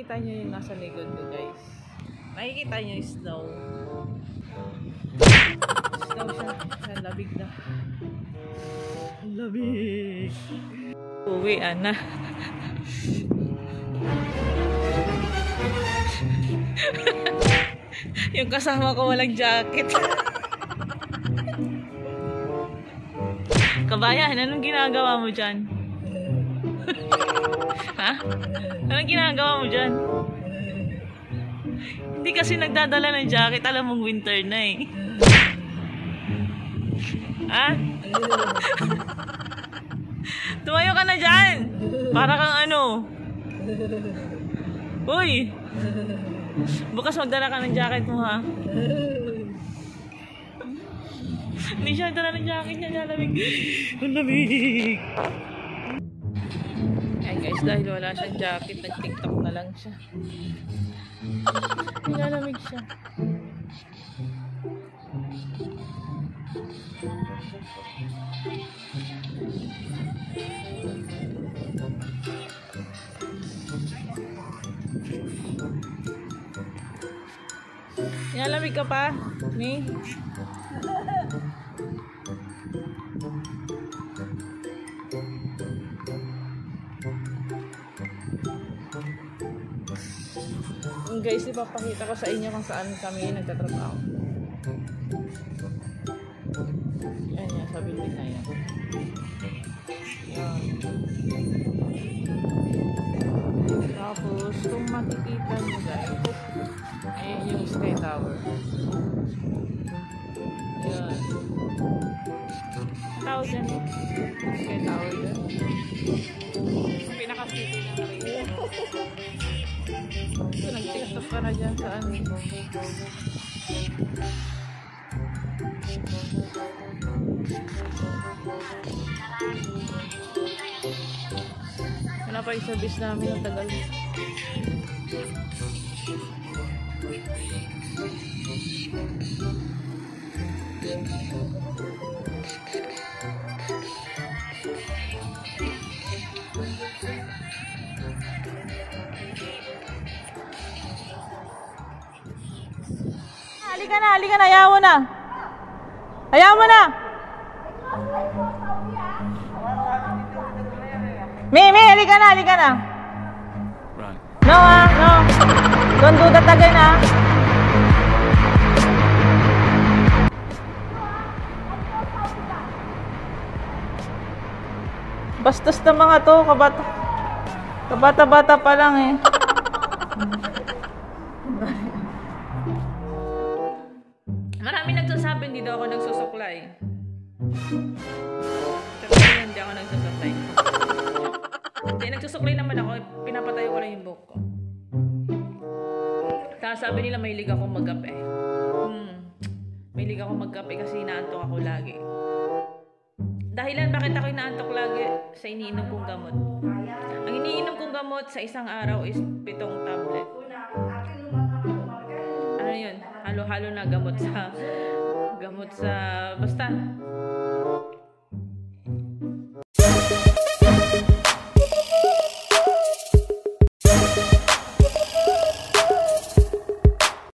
makikita nyo yung nasa likod ko, guys. Makikita nyo yung snow. Snow siya. Ang labig na. Ang labig. Uwi, Ana. Yung kasama ko walang jacket. Kabayan, anong ginagawa mo dyan? Ha? Anong ginagawa mo dyan? Hindi kasi nagdadala ng jacket. Alam mong winter na eh. Ha? Tumayo ka na dyan! Para kang ano? Uy! Bukas magdala ka ng jacket mo, ha? Hindi siya magdala ng jacket niya. Lalamig. Ang lamig! Ayan guys, dahil wala siyang jacket, nag-tiktok na lang siya. Nilalamig siya. Nilalamig ka pa? Ni? Guys, ipapakita ko sa inyo kung saan kami nagtatrabaho. Ayan yan, sa building na yan. Yan. Tapos, kung makikita nyo guys, ayan yung Sky Tower. Ayan. 1,000 Sky Tower dyan. Pinaka-city ng rin. So, nag-tiktok ka na dyan sa ano. Wala pa yung service namin ang tagal. Halika na, ayaw mo na. Ayaw mo na. Mimi, halika na. Run. No, no. Don't do that again, ha. Bastos na mga to, kabata-bata pa lang eh. Marami nagsasabi hindi daw ako nagsusuklay. Kasi hindi ako nagsusuklay. Hindi, nagsusuklay naman ako. Pinapatayo ko lang yung buhok ko. Tapos sabi nila mahilig ako magkape. Mahilig ako magkape kasi inaantok ako lagi. Dahilan bakit ako inaantok lagi sa iniinom kong gamot. Ang iniinom kong gamot sa isang araw is 7 tablet. Ano yun? Halo-halo na gamot sa basta